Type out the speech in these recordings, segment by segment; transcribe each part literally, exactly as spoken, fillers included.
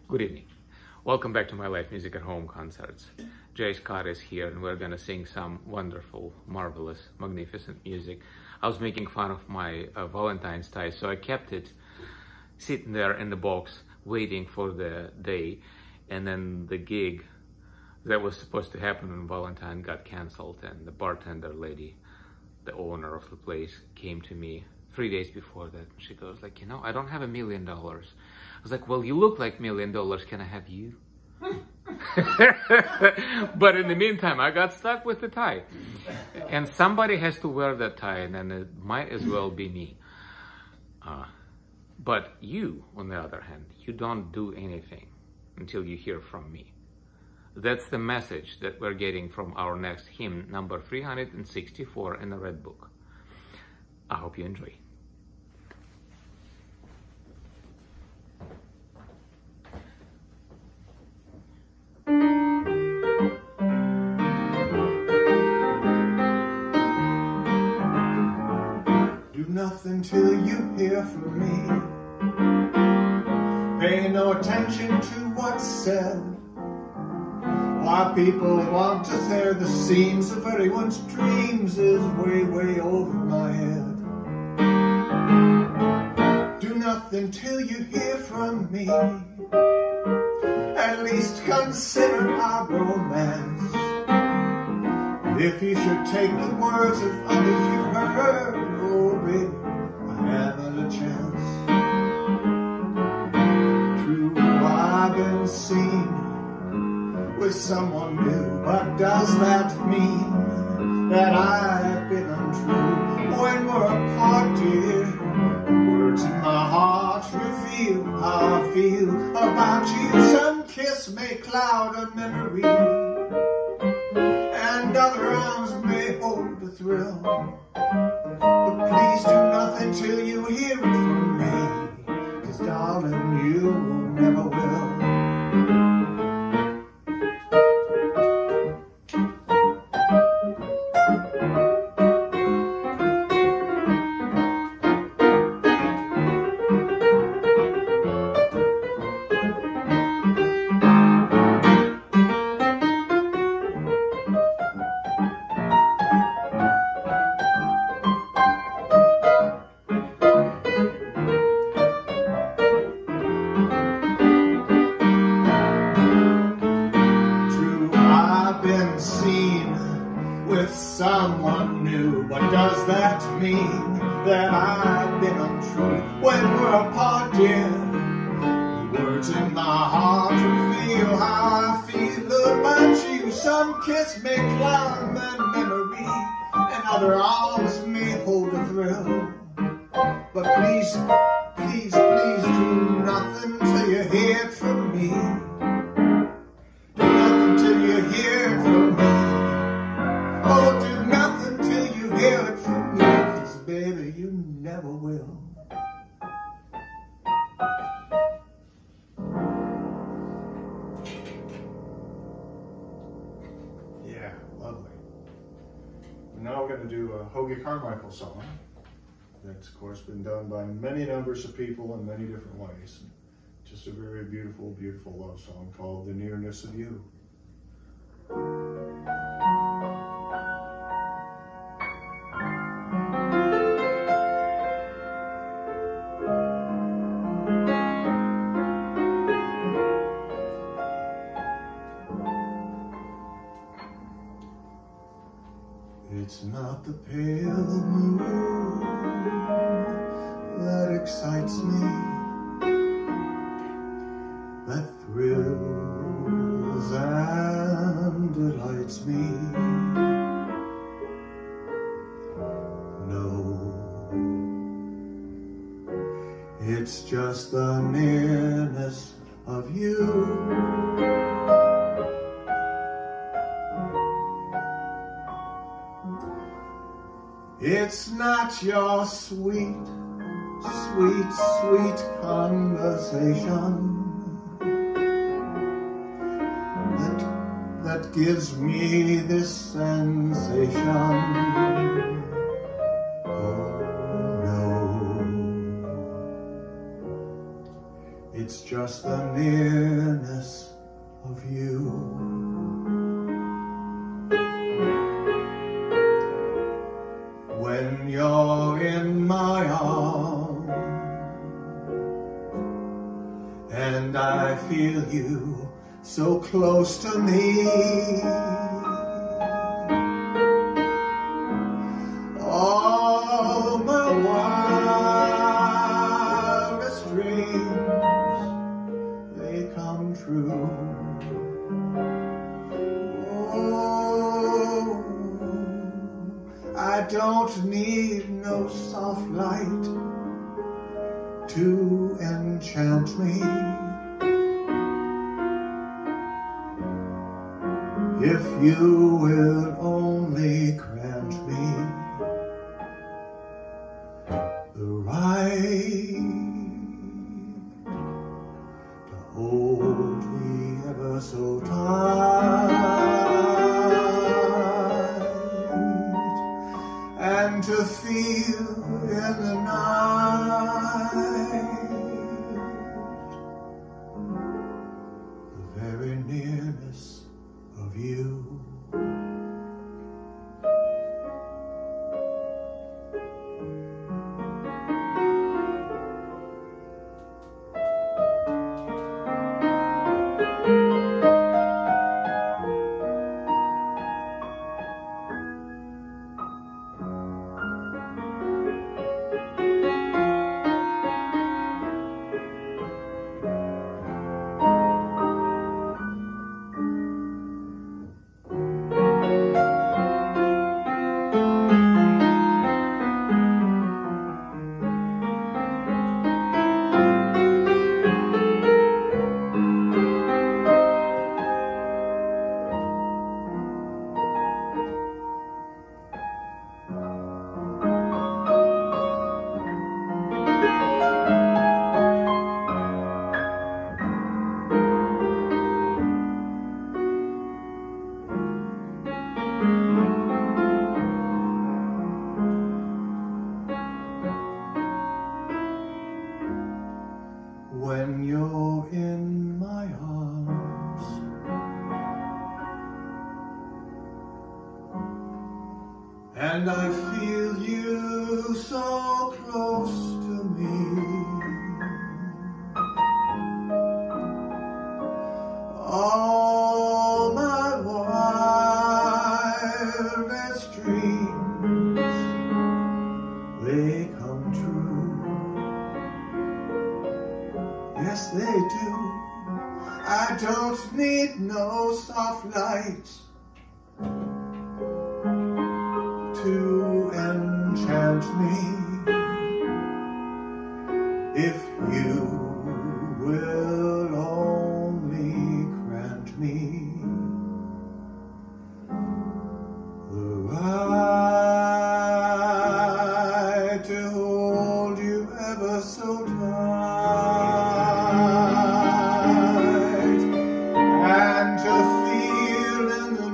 Good evening. Welcome back to my live music at home concerts. Jay Scott is here and we're gonna sing some wonderful, marvelous, magnificent music. I was making fun of my uh, Valentine's tie, so I kept it sitting there in the box waiting for the day, and then the gig that was supposed to happen on Valentine got canceled, and the bartender lady, the owner of the place, came to me three days before that. She goes like, you know, I don't have a million dollars. I was like, well, you look like million dollars. Can I have you? But in the meantime, I got stuck with the tie. And somebody has to wear that tie, and then it might as well be me. Uh, but you, on the other hand, you don't do anything until you hear from me. That's the message that we're getting from our next hymn, number three hundred sixty-four in the Red Book. I hope you enjoy. Do nothing till you hear from me. Pay no attention to what's said. Why people want to tear the seams of everyone's dreams is way, way over my head. Do nothing till you hear from me. At least consider our romance. If you should take the words of others you've heard, oh baby, I haven't a chance. True, I've been seen with someone new, but does that mean that I've been untrue? When we're apart, dear, words in my heart reveal how I feel about you. Some kiss may cloud a memory, and other arms may hold a thrill. But please do nothing till you hear it from me, 'cause darling, you never will. Someone new, but does that mean that I've been untrue? When we're apart, dear, the words in my heart reveal how I feel about you. Some kiss may cloud my memory, and other arms may hold a thrill. But please, please, please do nothing till you hear it from me. Do nothing till you hear it from me. Oh, do nothing till you hear it from me, 'cause baby, you never will. Yeah, lovely. Now we're going to do a Hoagie Carmichael song. That's, of course, been done by many numbers of people in many different ways. Just a very beautiful, beautiful love song called The Nearness of You. It's not the pale moon that excites me, that thrills and delights me. No, it's just the nearness of you. It's not your sweet, sweet, sweet conversation that, that gives me this sensation. Oh no, It's just the nearness of you. When you're in my arms and I feel you so close to me, all my wildest dreams, they come true. Oh, I don't need no soft light to enchant me. If you will only grant me the right to hold me ever so tight and to feel in the night the very nearness of you. When you're in my arms and I feel you so close to me, all my wildest dreams, they come true. Yes, they do. I don't need no soft light to enchant me. If you will only grant me the right to hold you ever so tight and to feel in the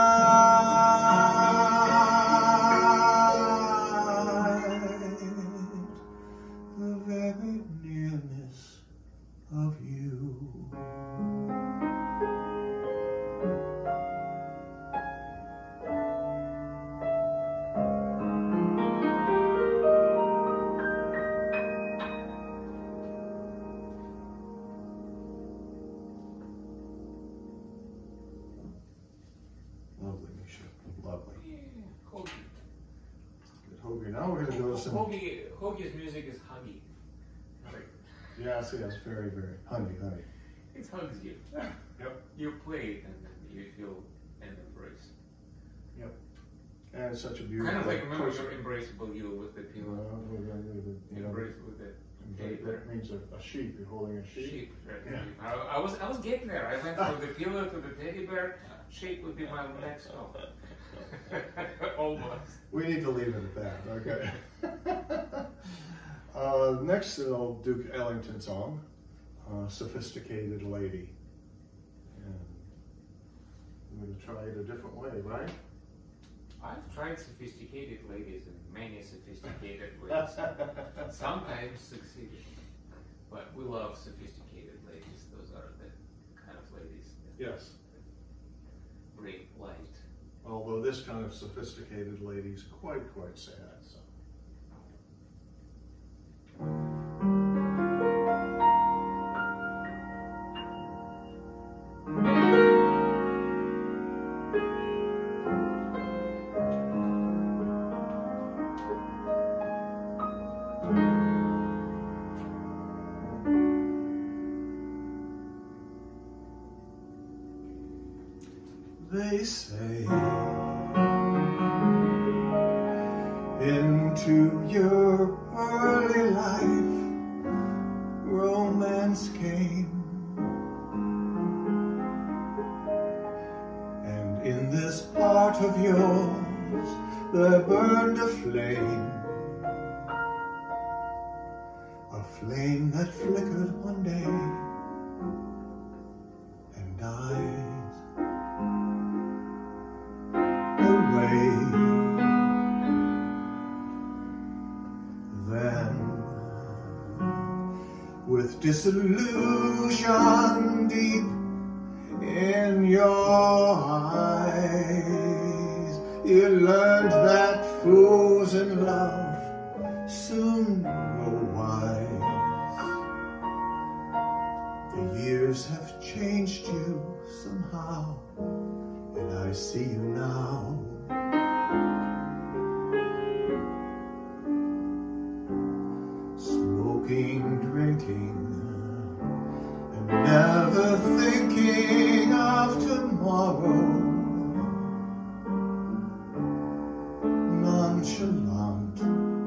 night the very nearness of you. Lovely, Misha. Lovely. Yeah, Hoagie. Good Hoagie. Now we're going to go to some... Hoagie, Hoagie's music is huggy. Like, Yes, yes, very, very. Honey, honey. it hugs you. Yep. You play it and then you feel an embrace. Yep. And it's such a beautiful... Kind of like, remember person. your embraceable you with the You pillow. know, with the- with the- you know, Embrace with the teddy bear. that means a, a sheep. You're holding a sheep. Sheep, right? Yeah. I, I was I was getting there. I went from the pillow to the teddy bear. Sheep would be my next stop. Almost. We need to leave it at that, okay? uh, next, an old Duke Ellington song, uh, Sophisticated Lady. And I'm going to try it a different way, right? I've tried sophisticated ladies in many sophisticated ways. Sometimes succeeded. But we love sophisticated ladies. Those are the kind of ladies that Yes. bring light. Although this kind of sophisticated lady's quite, quite sad. So. They say into your early life romance came, and in this heart of yours there burned a flame, a flame that flickered one day and died away. Then, with disillusion deep in your eyes, you learned that fools in love soon grow wise. The years have changed you somehow, and I see you now. Smoking, drinking, and never thinking of tomorrow. Nonchalant,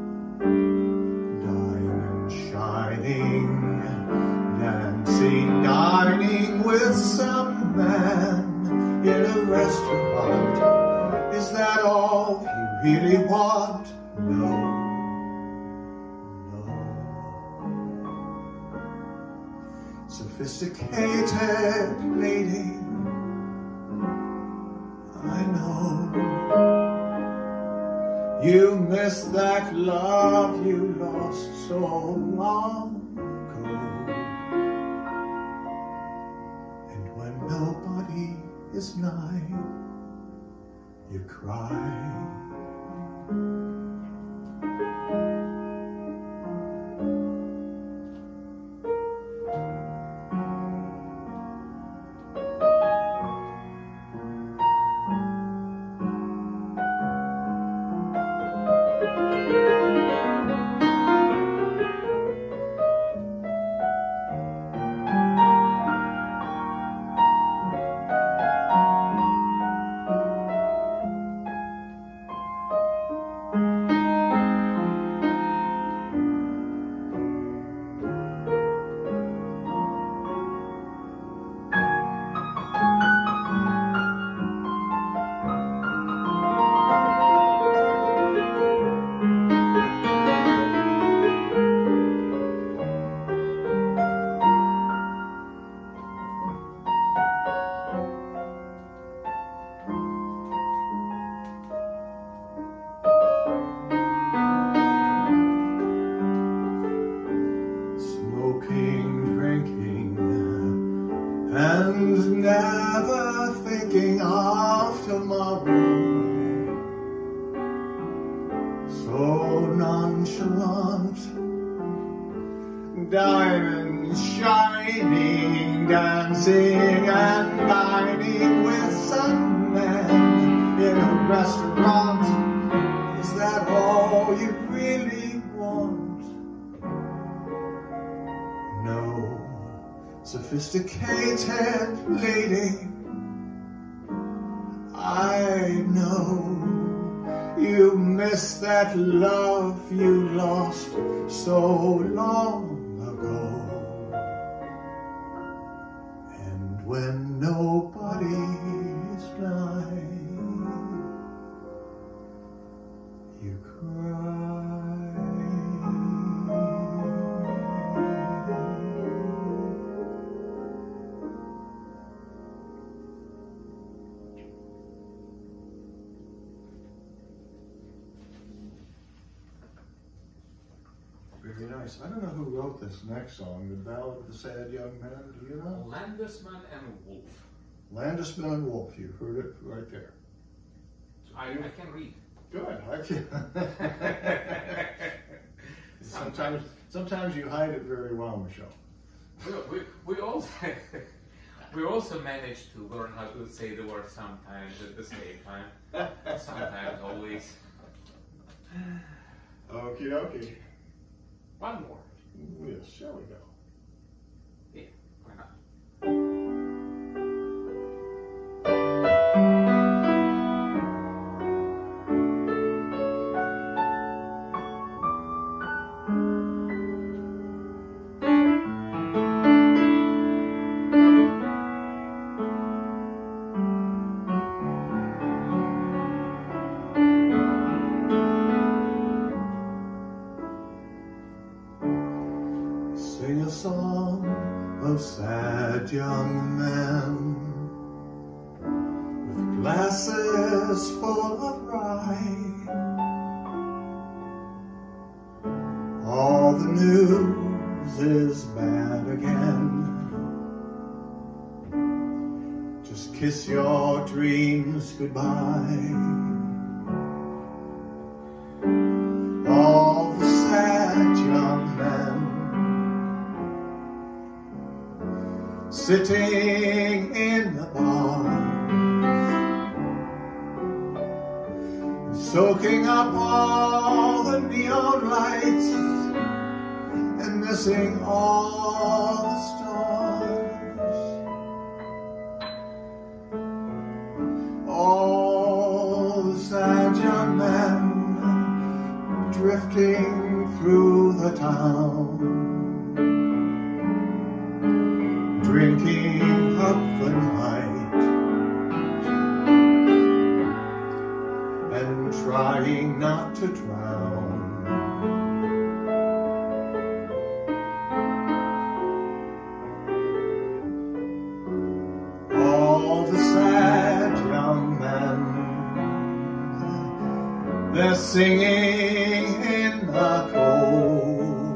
diamond shining, dancing, dining with some man in a restaurant. Is that all you really want? No, no. Sophisticated lady, I know you miss that love you lost so long ago. And when nobody is nigh, you cry. And never thinking of tomorrow, so nonchalant, diamonds shining, dancing and dining with some man in a restaurant. Is that all you really want? No. Sophisticated lady, I know you miss that love you lost so long ago. And when nobody's nigh, you cry. Very nice. nice. I don't know who wrote this next song, the Ballad of the Sad Young Man. Do you know? Landesman and Wolf. Landesman and Wolf. You heard it right there. I, I can read. Good. I can. sometimes, sometimes you hide it very well, Michelle. We, we, we also we also managed to learn how to say the word sometimes at the same time. Sometimes, always. Okie dokie. One more. Yes, shall we go? Yeah, why not? Sing a song of sad young men with glasses full of rye. All the news is bad again. Just kiss your dreams goodbye. All the sad young men sitting in the bar, soaking up all the neon lights and missing all the stars. All the sad young men drifting through the town, drinking up the night and trying not to drown. All the sad young men, they're singing in the cold,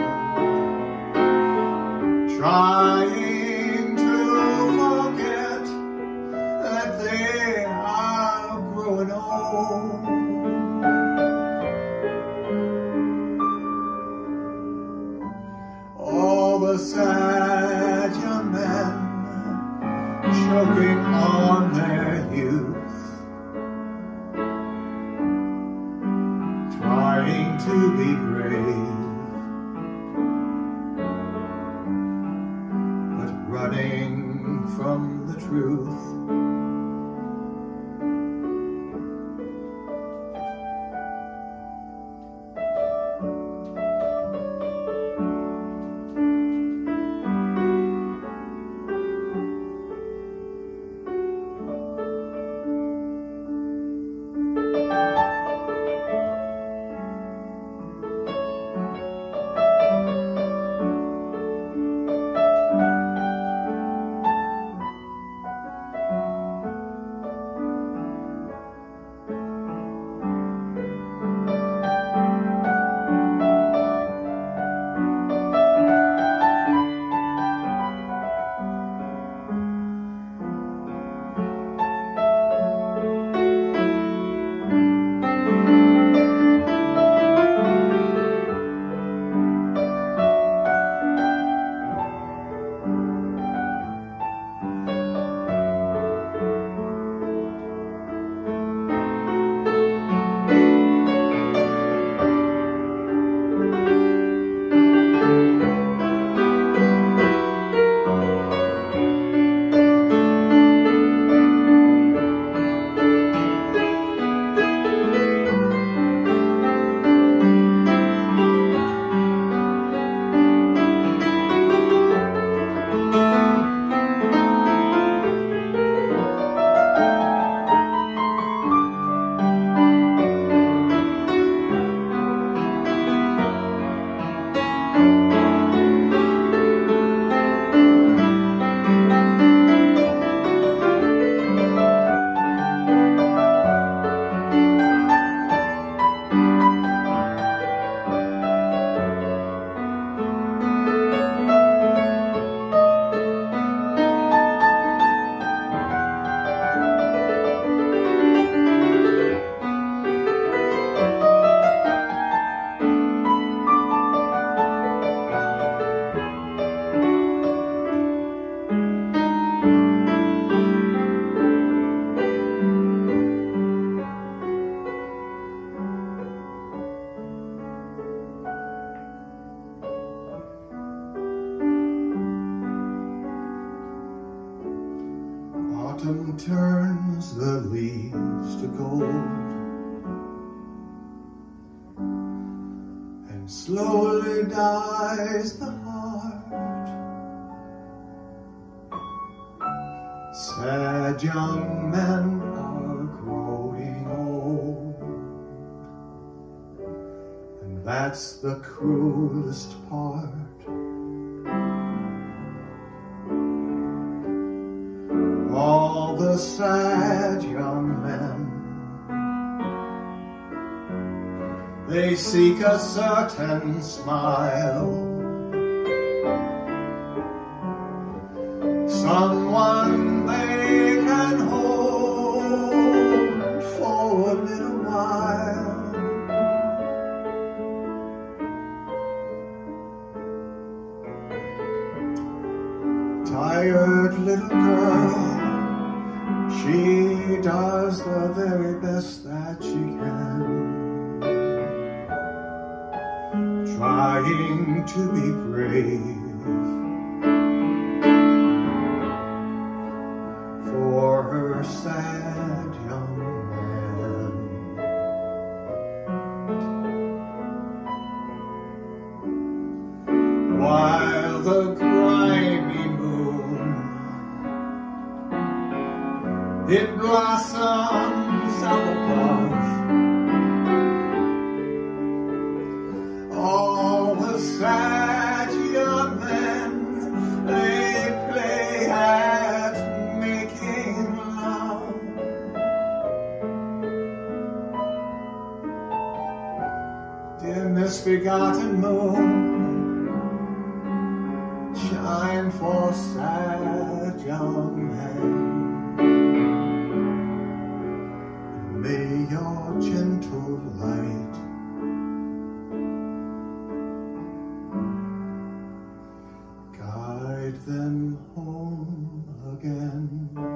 trying to forget that they are growing old. All the sad young men choking on their youth, trying to be brave, but running from the truth. Autumn turns the leaves to gold, and slowly dies the heart. Sad young men are growing old, and that's the cruelest part. All the sad young men, they seek a certain smile, someone they can hold for a little while. Tired little girl, she does the very best that she can, trying to be brave for her sad young man. While the grimy moon, it blossoms up above, all the sad young men, they play at making love. Dear misbegotten moon, shine for sad young men. May your gentle light guide them home again.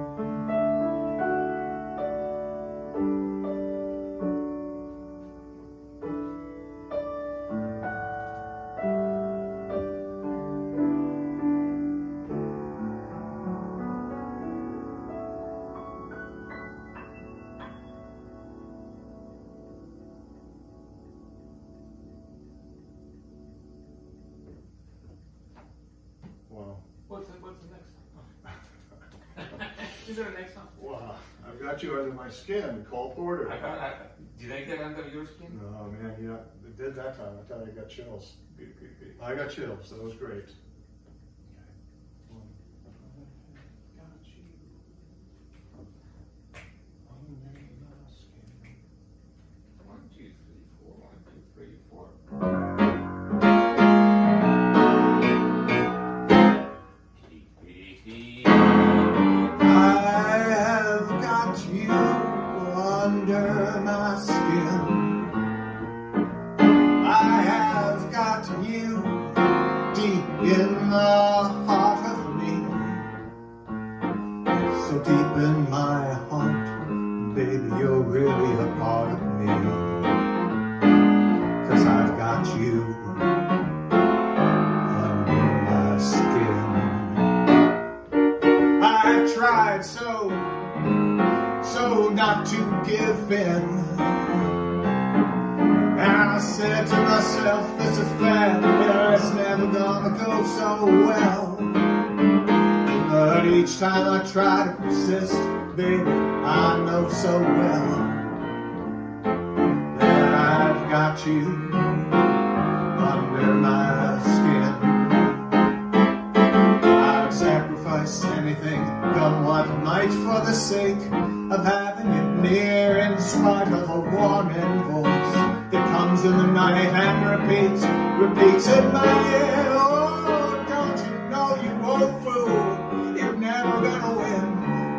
What's the, what's the next song? Is there a next song? Wow, I've got you under my skin, Cole Porter. I got, I, did I get under your skin? No, man, yeah, it did that time. I tell you, I got chills. Good, good, good. I got chills. That was great. One, two, three, four. One, two, three, four. Under my skin, I have got you deep in the heart of me, so deep in my heart, baby, you're really a part of me, 'cause I've got you under my skin. I've tried so So not to give in, and I said to myself, this affair, yeah, it's never gonna go so well. But each time I try to persist, baby, I know so well that I've got you under my skin. I'd sacrifice anything, come what might, for the sake of having it near, in spite of a warning voice that comes in the night and repeats, repeats in my ear. Oh, don't you know, you old fool, you're never gonna win.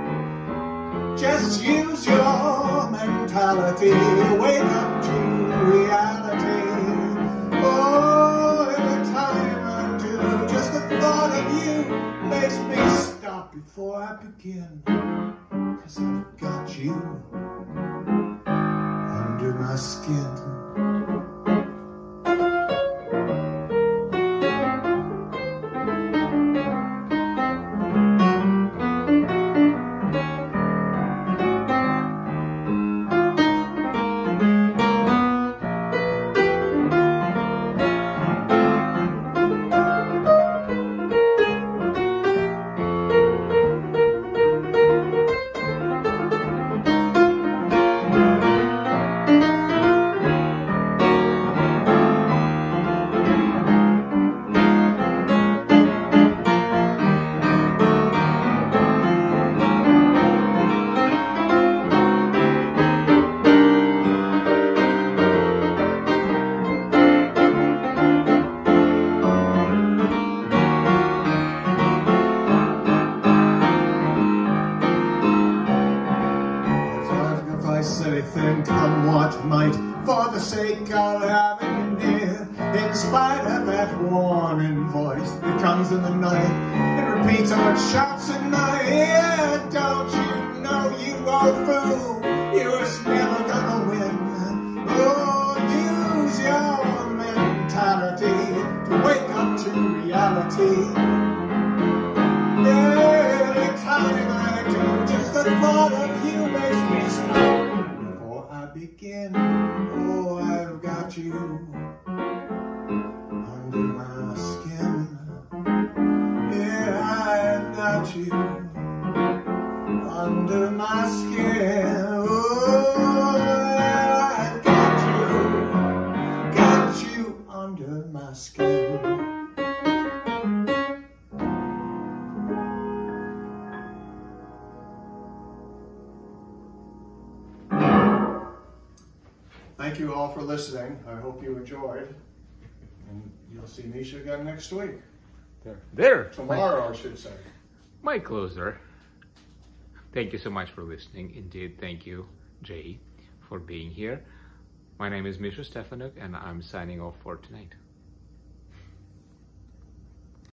Just use your mentality, wake up to reality. Oh, every time I do, just the thought of you makes me stop before I begin. 'Cause I've got you under my skin. then come what might, for the sake of having you near. In spite of that warning voice that comes in the night and repeats how it shouts in my ear. Don't you know you old fool, you're never gonna win. Oh, use your mentality to wake up to reality. Anytime I do, just the thought of you makes me stop. Before I begin, oh, I've got you under my skin. Yeah, I've got you under my skin. Oh, I've got you, got you under my skin. Thank you all for listening. I hope you enjoyed. And you'll see Misha again next week. There. There. Tomorrow, my, I should say. My closer. Thank you so much for listening. Indeed, thank you, Jay, for being here. My name is Misha Stefanuk, and I'm signing off for tonight.